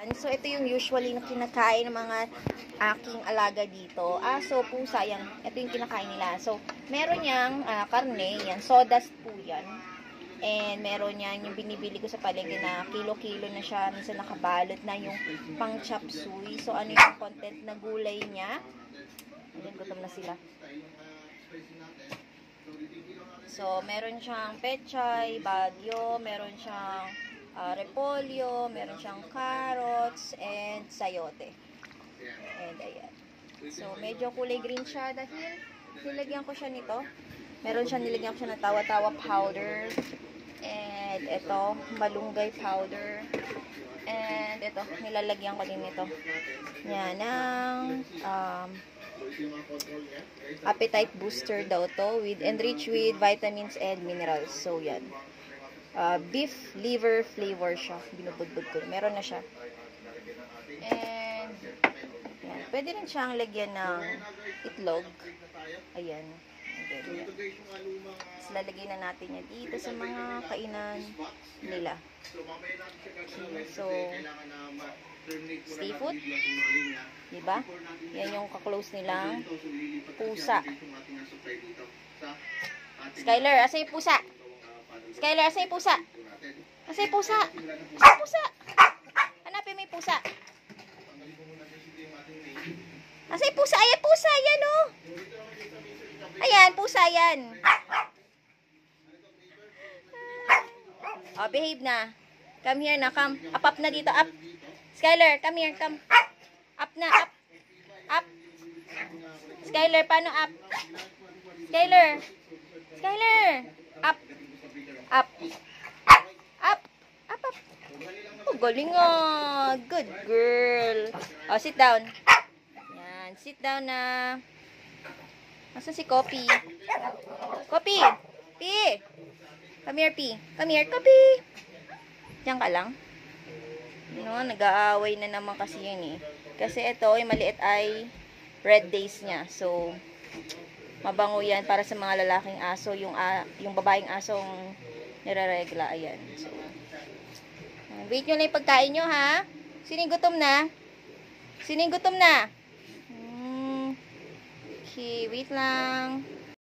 So, ito yung usually na kinakain ng mga aking alaga dito. Aso, pusa, yan. Ito yung kinakain nila. So, meron niyang karne, yan. Sawdust po yan. And meron niyang yung binibili ko sa palengke na kilo-kilo na siya. Minsan nakabalot na yung pang chop suey. So, ano yung content na gulay niya. Ayan, gutom na sila. So, meron siyang pechay, bagyo, meron siyang repolyo, meron siyang carrots, and sayote. And ayan. So, medyo kulay green siya dahil nilagyan ko siya nito. Nilagyan ko siya ng tawa-tawa powder. And ito, malunggay powder. And ito, nilalagyan ko din nito. Yan, ng appetite booster daw to, enriched with vitamins and minerals. So, yan. Beef liver flavor siya. Binubudbud ko. Meron na siya. And, yan. Pwede rin siyang lagyan ng itlog. Ayan. Okay. Tapos lalagay na natin yan dito sa mga kainan nila. Okay. So, seafood. Diba? Yan yung kaklose nilang pusa. Skyler, asa yung pusa? Skyler, asa yung pusa? Asa yung pusa? Asa yung pusa? Hanapin mo yung pusa. Asa yung pusa? Ayan, pusa. Ayan, oh. Ayan, pusa yan. Oh, behave na. Come here na, come. Up na dito, up. Skyler, come here, come. Up na, up. Up. Skyler, paano up? Skyler. Skyler. Up. Up. Up. Up, up. Oh, galing nga. Good girl. Oh, sit down. Yan, sit down na. Nasaan si Kopi? Kopi. Pi. Come here, Pi. Come here, Kopi. Diyan ka lang. No, nag-aaway na naman kasi yun eh. Kasi ito, yung maliit ay red days niya. So, mabango yan para sa mga lalaking aso. Yung babaeng asong nire-regla. Ayan. So, wait nyo lang yung pagkain nyo, ha? Sining gutom na? Sining gutom na? Okay, wait lang.